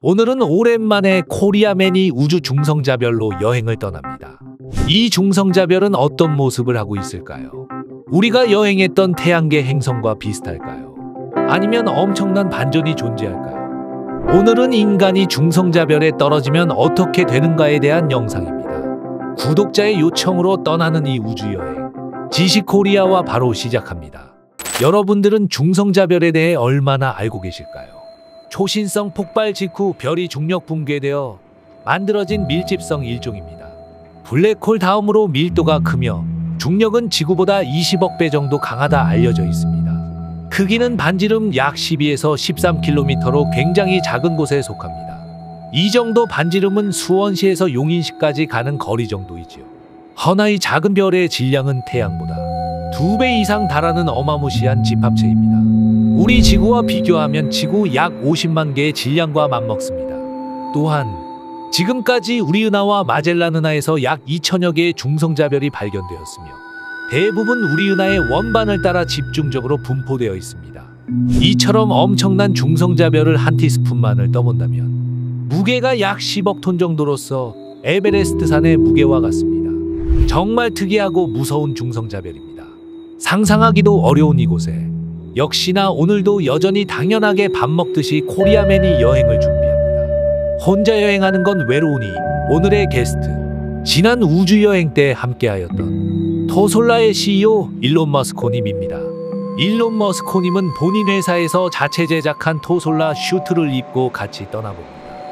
오늘은 오랜만에 코리아맨이 우주 중성자별로 여행을 떠납니다. 이 중성자별은 어떤 모습을 하고 있을까요? 우리가 여행했던 태양계 행성과 비슷할까요? 아니면 엄청난 반전이 존재할까요? 오늘은 인간이 중성자별에 떨어지면 어떻게 되는가에 대한 영상입니다. 구독자의 요청으로 떠나는 이 우주여행, 지식코리아와 바로 시작합니다. 여러분들은 중성자별에 대해 얼마나 알고 계실까요? 초신성 폭발 직후 별이 중력 붕괴되어 만들어진 밀집성 일종입니다. 블랙홀 다음으로 밀도가 크며 중력은 지구보다 20억 배 정도 강하다 알려져 있습니다. 크기는 반지름 약 12에서 13km로 굉장히 작은 곳에 속합니다. 이 정도 반지름은 수원시에서 용인시까지 가는 거리 정도이지요. 허나 이 작은 별의 질량은 태양보다 2배 이상 달하는 어마무시한 집합체입니다. 우리 지구와 비교하면 지구 약 50만 개의 질량과 맞먹습니다. 또한 지금까지 우리 은하와 마젤란 은하에서 약 2천여 개의 중성자별이 발견되었으며 대부분 우리 은하의 원반을 따라 집중적으로 분포되어 있습니다. 이처럼 엄청난 중성자별을 한 티스푼만을 떠본다면 무게가 약 10억 톤 정도로서 에베레스트 산의 무게와 같습니다. 정말 특이하고 무서운 중성자별입니다. 상상하기도 어려운 이곳에 역시나 오늘도 여전히 당연하게 밥 먹듯이 코리아맨이 여행을 준비합니다. 혼자 여행하는 건 외로우니 오늘의 게스트, 지난 우주여행 때 함께하였던 토솔라의 CEO 일론 머스코님입니다. 일론 머스코님은 본인 회사에서 자체 제작한 토솔라 슈트를 입고 같이 떠나봅니다.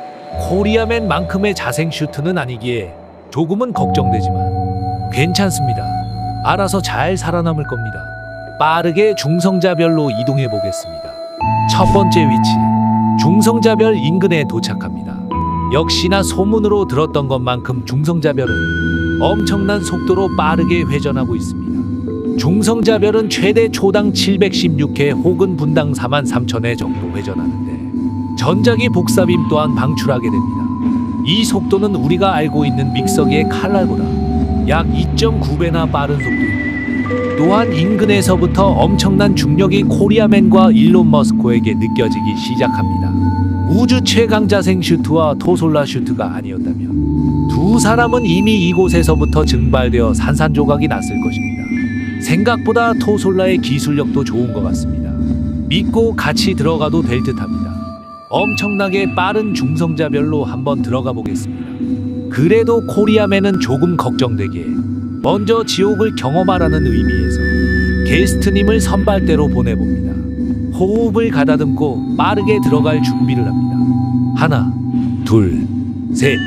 코리아맨만큼의 자생 슈트는 아니기에 조금은 걱정되지만 괜찮습니다. 알아서 잘 살아남을 겁니다. 빠르게 중성자별로 이동해 보겠습니다. 첫 번째 위치, 중성자별 인근에 도착합니다. 역시나 소문으로 들었던 것만큼 중성자별은 엄청난 속도로 빠르게 회전하고 있습니다. 중성자별은 최대 초당 716회 혹은 분당 43,000회 정도 회전하는데 전자기 복사빔 또한 방출하게 됩니다. 이 속도는 우리가 알고 있는 믹서기의 칼날보다 약 2.9배나 빠른 속도입니다. 또한 인근에서부터 엄청난 중력이 코리아맨과 일론 머스코에게 느껴지기 시작합니다. 우주 최강 자생 슈트와 토솔라 슈트가 아니었다면 두 사람은 이미 이곳에서부터 증발되어 산산조각이 났을 것입니다. 생각보다 토솔라의 기술력도 좋은 것 같습니다. 믿고 같이 들어가도 될 듯합니다. 엄청나게 빠른 중성자별로 한번 들어가 보겠습니다. 그래도 코리아맨은 조금 걱정되기에 먼저 지옥을 경험하라는 의미에서 게스트님을 선발대로 보내봅니다. 호흡을 가다듬고 빠르게 들어갈 준비를 합니다. 하나, 둘, 셋,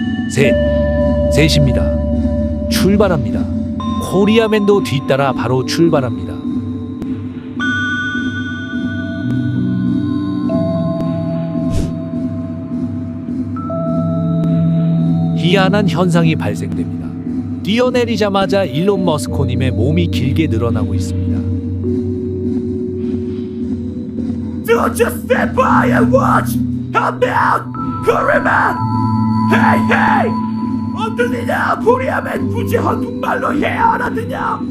셋입니다. 출발합니다. 코리아맨도 뒤따라 바로 출발합니다. 희한한 현상이 발생됩니다. 뛰어내리자마자 일론 머스코님의 몸이 길게 늘어나고 있습니다. Don't just stand by and watch! Come down! 코리아맨! Hey, hey! 안 들리냐? 코리아맨 굳이 한국말로 해야 알아듣냐?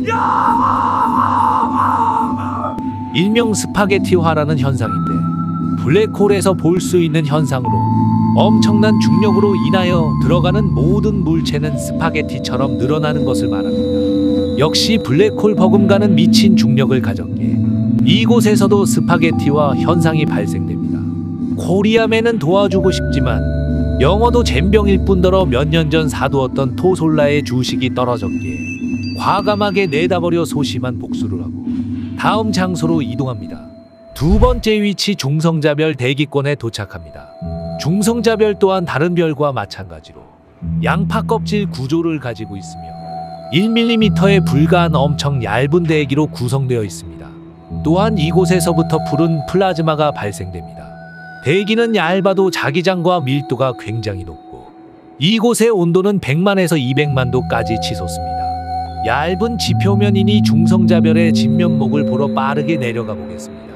야! 일명 스파게티화라는 현상인데 블랙홀에서 볼 수 있는 현상으로 엄청난 중력으로 인하여 들어가는 모든 물체는 스파게티처럼 늘어나는 것을 말합니다. 역시 블랙홀 버금가는 미친 중력을 가졌기에 이곳에서도 스파게티화 현상이 발생됩니다. 코리아맨은 도와주고 싶지만 영어도 젬병일 뿐더러 몇 년 전 사두었던 토솔라의 주식이 떨어졌기에 과감하게 내다버려 소심한 복수를 하고 다음 장소로 이동합니다. 두 번째 위치, 중성자별 대기권에 도착합니다. 중성자별 또한 다른 별과 마찬가지로 양파 껍질 구조를 가지고 있으며 1mm에 불과한 엄청 얇은 대기로 구성되어 있습니다. 또한 이곳에서부터 푸른 플라즈마가 발생됩니다. 대기는 얇아도 자기장과 밀도가 굉장히 높고 이곳의 온도는 100만에서 200만 도까지 치솟습니다. 얇은 지표면이니 중성자별의 진면목을 보러 빠르게 내려가 보겠습니다.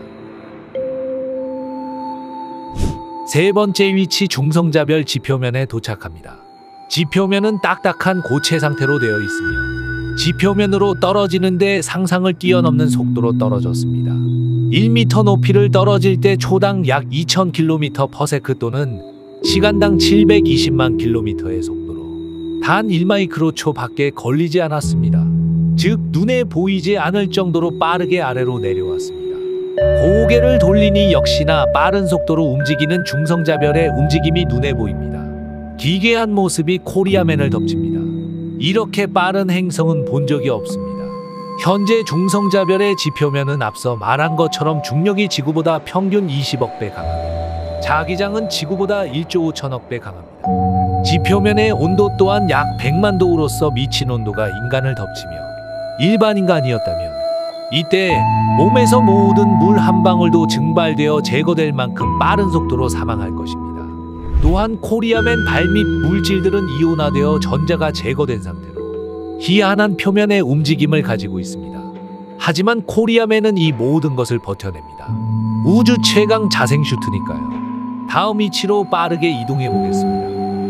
세 번째 위치, 중성자별 지표면에 도착합니다. 지표면은 딱딱한 고체 상태로 되어 있으며 지표면으로 떨어지는데 상상을 뛰어넘는 속도로 떨어졌습니다. 1m 높이를 떨어질 때 초당 약 2000km/s 또는 시간당 720만 킬로미터의 속도로 단 1마이크로초 밖에 걸리지 않았습니다. 즉 눈에 보이지 않을 정도로 빠르게 아래로 내려왔습니다. 고개를 돌리니 역시나 빠른 속도로 움직이는 중성자별의 움직임이 눈에 보입니다. 기괴한 모습이 코리아맨을 덮칩니다. 이렇게 빠른 행성은 본 적이 없습니다. 현재 중성자별의 지표면은 앞서 말한 것처럼 중력이 지구보다 평균 20억 배 강합니다. 자기장은 지구보다 1조 5천억 배 강합니다. 지표면의 온도 또한 약 100만 도우로서 미친 온도가 인간을 덮치며 일반 인간이었다면 이때 몸에서 모든 물 한 방울도 증발되어 제거될 만큼 빠른 속도로 사망할 것입니다. 또한 코리아맨 발밑 물질들은 이온화되어 전자가 제거된 상태로 희한한 표면의 움직임을 가지고 있습니다. 하지만 코리아맨은 이 모든 것을 버텨냅니다. 우주 최강 자생 슈트니까요. 다음 위치로 빠르게 이동해 보겠습니다.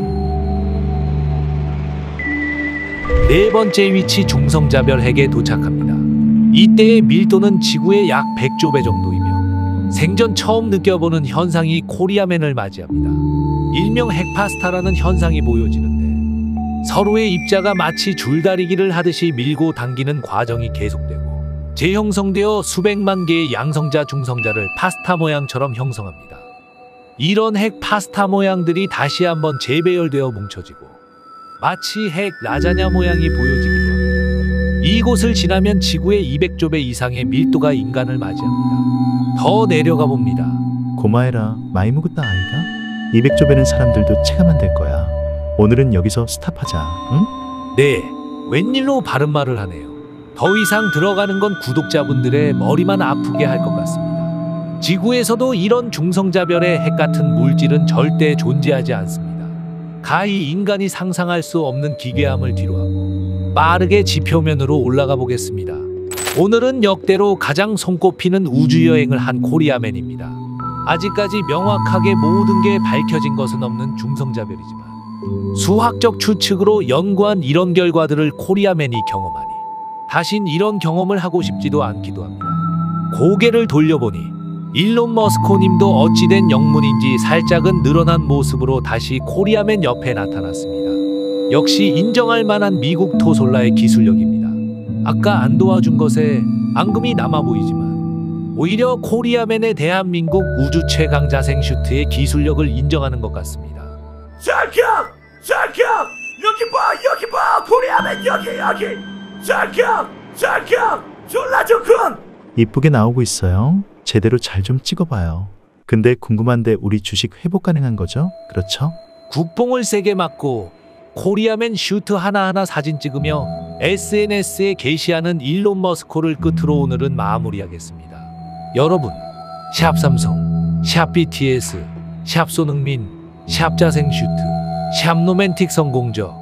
네 번째 위치 중성자별 핵에 도착합니다. 이때의 밀도는 지구의 약 100조 배 정도이며 생전 처음 느껴보는 현상이 코리아맨을 맞이합니다. 일명 핵파스타라는 현상이 보여지는데 서로의 입자가 마치 줄다리기를 하듯이 밀고 당기는 과정이 계속되고 재형성되어 수백만 개의 양성자 중성자를 파스타 모양처럼 형성합니다. 이런 핵 파스타 모양들이 다시 한번 재배열되어 뭉쳐지고 마치 핵 라자냐 모양이 보여지기도 합니다. 이곳을 지나면 지구의 200조 배 이상의 밀도가 인간을 맞이합니다. 더 내려가 봅니다. 고마해라 많이 묵었다 아이가. 200조 배는 사람들도 체감한 될 거야. 오늘은 여기서 스탑하자. 응? 네, 웬일로 바른 말을 하네요. 더 이상 들어가는 건 구독자분들의 머리만 아프게 할 것 같습니다. 지구에서도 이런 중성자별의 핵 같은 물질은 절대 존재하지 않습니다. 가히 인간이 상상할 수 없는 기괴함을 뒤로하고 빠르게 지표면으로 올라가 보겠습니다. 오늘은 역대로 가장 손꼽히는 우주여행을 한 코리아맨입니다. 아직까지 명확하게 모든 게 밝혀진 것은 없는 중성자별이지만 수학적 추측으로 연구한 이런 결과들을 코리아맨이 경험하니 다신 이런 경험을 하고 싶지도 않기도 합니다. 고개를 돌려보니 일론 머스코님도 어찌된 영문인지 살짝은 늘어난 모습으로 다시 코리아맨 옆에 나타났습니다. 역시 인정할 만한 미국 토솔라의 기술력입니다. 아까 안 도와준 것에 앙금이 남아 보이지만 오히려 코리아맨의 대한민국 우주 최강 자생 슈트의 기술력을 인정하는 것 같습니다. 잠깐! 여기 봐! 코리아맨 여기! 잠깐! 졸라 좋군! 이쁘게 나오고 있어요. 제대로 잘 좀 찍어봐요. 근데 궁금한데 우리 주식 회복 가능한 거죠? 그렇죠? 국뽕을 세게 맞고 코리아맨 슈트 하나하나 사진 찍으며 SNS에 게시하는 일론 머스코를 끝으로 오늘은 마무리하겠습니다. 여러분, 샵 삼성, 샵 BTS, 샵 손흥민, 샵 자생 슈트, 샵 로맨틱 성공적